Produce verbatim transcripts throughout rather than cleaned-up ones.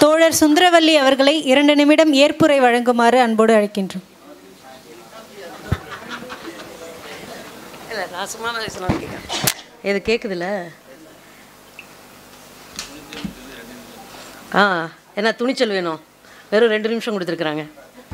தோழர் சுந்தரவல்லி அவர்களை இரண்டு நிமிடம் ஏற்புரை வழங்குமாறு அன்போடு அழைக்கின்றோம். இது கேட்குதுல்ல? ஆ, என்ன துணிச்சல் வேணும்? வெறும் ரெண்டு நிமிஷம் கொடுத்துருக்குறாங்க.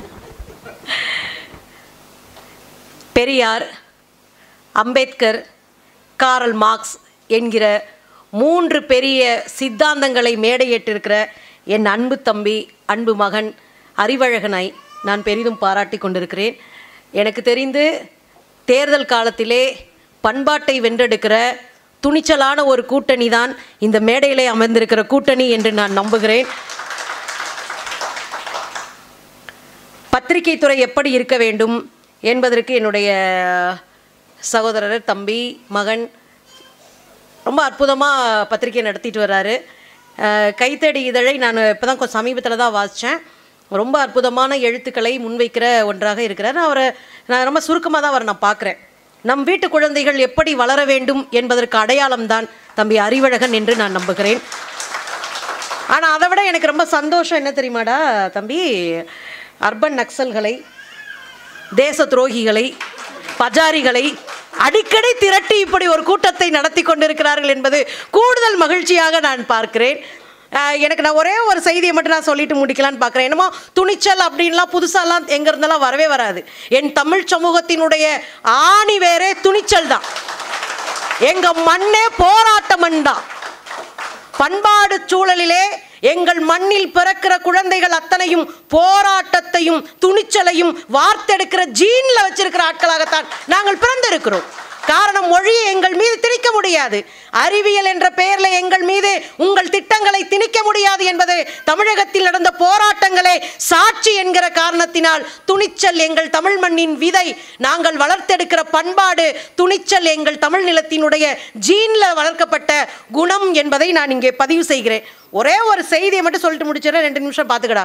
பெரியார், அம்பேத்கர், காரல் மார்க்ஸ் என்கிற மூன்று பெரிய சித்தாந்தங்களை மேடையேற்றிருக்கிற என் அன்பு தம்பி, அன்பு மகன் அறிவழகனை நான் பெரிதும் பாராட்டி கொண்டிருக்கிறேன். எனக்கு தெரிந்து தேர்தல் காலத்திலே பண்பாட்டை வென்றெடுக்கிற துணிச்சலான ஒரு கூட்டணி தான் இந்த மேடையிலே அமர்ந்திருக்கிற கூட்டணி என்று நான் நம்புகிறேன். பத்திரிகை துறை எப்படி இருக்க வேண்டும் என்பதற்கு என்னுடைய சகோதரர், தம்பி, மகன் ரொம்ப அற்புதமாக பத்திரிகை நடத்திட்டு வர்றாரு. கைத்தடி இதழை நான் இப்போ தான் கொஞ்சம் சமீபத்தில் தான் வாசித்தேன். ரொம்ப அற்புதமான எழுத்துக்களை முன்வைக்கிற ஒன்றாக இருக்கிறார். அவரை நான் ரொம்ப சுருக்கமாக தான் அவரை நான் பார்க்குறேன். நம் வீட்டு குழந்தைகள் எப்படி வளர வேண்டும் என்பதற்கு அடையாளம்தான் தம்பி அறிவழகன் என்று நான் நம்புகிறேன். ஆனால் அதை விட எனக்கு ரொம்ப சந்தோஷம் என்ன தெரியுமாடா தம்பி, அர்பன் நக்சல்களை, தேச துரோகிகளை, பஜாரிகளை அடிக்கடி திரட்டி இப்படி ஒரு கூட்டத்தை நடத்தி கொண்டிருக்கிறார்கள் என்பது கூடுதல் மகிழ்ச்சியாக நான் பார்க்கிறேன். எனக்கு நான் ஒரே ஒரு செய்தியை மட்டும் நான் சொல்லிட்டு முடிக்கலான்னு பார்க்குறேன். என்னமோ துணிச்சல் அப்படின்லாம் புதுசாலாம் எங்கே இருந்தாலும் வரவே வராது. என் தமிழ் சமூகத்தினுடைய ஆணி வேறே துணிச்சல் தான். எங்கள் மண்ணே போராட்ட மண் தான். பண்பாடு சூழலிலே எங்கள் மண்ணில் பிறக்கிற குழந்தைகள் அத்தனையும் போராட்டத்தையும் துணிச்சலையும் வார்த்தெடுக்கிற ஜீன்ல வச்சிருக்கிற ஆட்களாகத்தான் நாங்கள் பிறந்திருக்கிறோம். காரணம், மொழியை எங்கள் மீது திணிக்க முடியாது. அறிவியல் என்ற பெயரில் எங்கள் மீது உங்கள் திட்டங்களை திணிக்க முடியாது என்பது தமிழகத்தில் நடந்த போராட்டங்களே சாட்சி என்கிற காரணத்தினால் துணிச்சல் எங்கள் தமிழ் மண்ணின் விதை. நாங்கள் வளர்த்தெடுக்கிற பண்பாடு துணிச்சல் எங்கள் தமிழ் நிலத்தினுடைய ஜீன்ல வளர்க்கப்பட்ட குணம் என்பதை நான் இங்கே பதிவு செய்கிறேன். ஒரே ஒரு செய்தியை மட்டும் சொல்லிட்டு முடிச்சிடறேன். ரெண்டு நிமிஷம் பார்த்துக்கடா.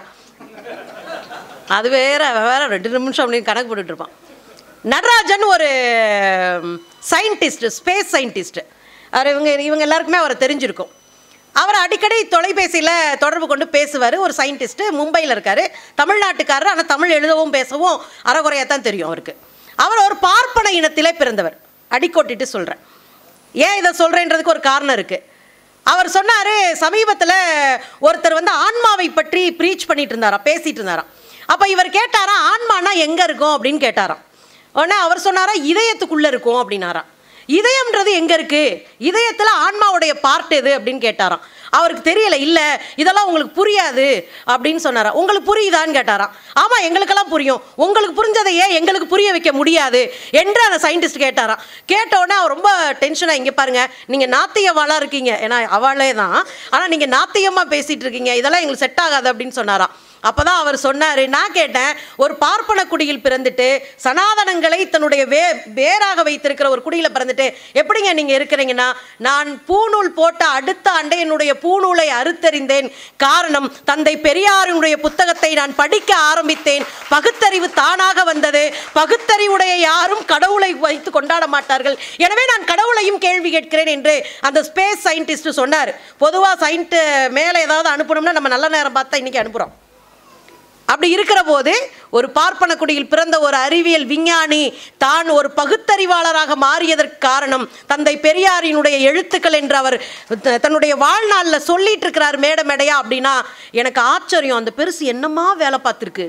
அது வேற வேற ரெண்டு நிமிஷம் அப்படின்னு கணக்கு போட்டுட்டு இருப்பான். நடராஜன் ஒரு சயின்டிஸ்ட், ஸ்பேஸ் சயின்டிஸ்ட். அவர் இவங்க இவங்க எல்லாருக்குமே அவரை தெரிஞ்சிருக்கும். அவர் அடிக்கடி தொலைபேசியில் தொடர்பு கொண்டு பேசுவார். ஒரு சயின்டிஸ்ட்டு, மும்பையில் இருக்கார், தமிழ்நாட்டுக்காரர். ஆனால் தமிழ் எழுதவும் பேசவும் அறகுறையாக தான் தெரியும் அவருக்கு. அவர் ஒரு பார்ப்பன இனத்திலே பிறந்தவர். அடிக்கோட்டிட்டு சொல்கிறேன். ஏன் இதை சொல்கிறேன்றதுக்கு ஒரு காரணம் இருக்குது. அவர் சொன்னார், சமீபத்தில் ஒருத்தர் வந்து ஆன்மாவை பற்றி ப்ரீச் பண்ணிட்டு இருந்தாராம், பேசிகிட்டு இருந்தாராம். அப்போ இவர் கேட்டாராம், ஆன்மானா எங்கே இருக்கும் அப்படின்னு கேட்டாராம். உடனே அவர் சொன்னாரா, இதயத்துக்குள்ளே இருக்கும் அப்படின்னாராம். இதயம்ன்றது எங்கே இருக்குது, இதயத்தில் ஆன்மாவுடைய பார்ட் எது அப்படின்னு கேட்டாராம். அவருக்கு தெரியலை. இல்லை, இதெல்லாம் உங்களுக்கு புரியாது அப்படின்னு சொன்னாராம். உங்களுக்கு புரியுதான்னு கேட்டாராம். ஆமாம், எங்களுக்கெல்லாம் புரியும். உங்களுக்கு புரிஞ்சதை ஏன் எங்களுக்கு புரிய வைக்க முடியாது என்று அந்த சயின்டிஸ்ட் கேட்டாராம். கேட்டவுடனே அவர் ரொம்ப டென்ஷனாக, இங்கே பாருங்கள், நீங்கள் நாத்தியவாளாக இருக்கீங்க, ஏன்னா அவளே தான், ஆனால் நீங்கள் நாத்தியமாக பேசிகிட்டு இருக்கீங்க, இதெல்லாம் எங்களுக்கு செட் ஆகாது அப்படின்னு சொன்னாராம். அப்போ தான் அவர் சொன்னார், நான் கேட்டேன், ஒரு பார்ப்பன குடியில் பிறந்துட்டு சனாதனங்களை தன்னுடைய வே வேறாக வைத்திருக்கிற ஒரு குடியில் பிறந்துட்டு எப்படிங்க நீங்கள் இருக்கிறீங்கன்னா, நான் பூநூல் போட்ட அடுத்த ஆண்டே என்னுடைய பூநூலை அறுத்தறிந்தேன். காரணம், தந்தை பெரியாரினுடைய புத்தகத்தை நான் படிக்க ஆரம்பித்தேன். பகுத்தறிவு தானாக வந்தது. பகுத்தறிவுடைய யாரும் கடவுளை வைத்து கொண்டாட மாட்டார்கள். எனவே நான் கடவுளையும் கேள்வி கேட்கிறேன் என்று அந்த ஸ்பேஸ் சயின்டிஸ்ட் சொன்னார். பொதுவாக சயின்ட் மேலே ஏதாவது அனுப்பணும்னா நம்ம நல்ல நேரம் பார்த்தா இன்றைக்கி அனுப்புகிறோம். அப்படி இருக்கிற போது ஒரு பார்ப்பன குடியில் பிறந்த ஒரு அறிவியல் விஞ்ஞானி தான் ஒரு பகுத்தறிவாளராக மாறியதற்கு காரணம் தந்தை பெரியாரினுடைய எழுத்துக்கள் என்று அவர் தன்னுடைய வாழ்நாளில் சொல்லிட்டு இருக்கிறார் மேடை மேடையா. அப்படின்னா எனக்கு ஆச்சரியம். அந்த பெருசு என்னம்மா வேலை பார்த்துருக்கு,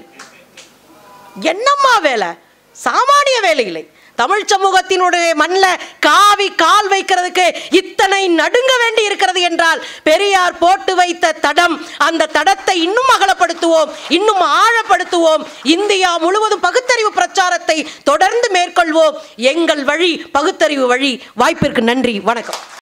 என்னம்மா வேலை, சாமானிய வேலை இல்லை. தமிழ் சமூகத்தினுடைய மண்ணில் காவி கால் வைக்கிறதுக்கு இத்தனை நடுங்க வேண்டி இருக்கிறது என்றால் பெரியார் போட்டு வைத்த தடம், அந்த தடத்தை இன்னும் அகலப்படுத்துவோம், இன்னும் ஆழப்படுத்துவோம். இந்தியா முழுவதும் பகுத்தறிவு பிரச்சாரத்தை தொடர்ந்து மேற்கொள்வோம். எங்கள் வழி பகுத்தறிவு வழி. வாய்ப்பிற்கு நன்றி, வணக்கம்.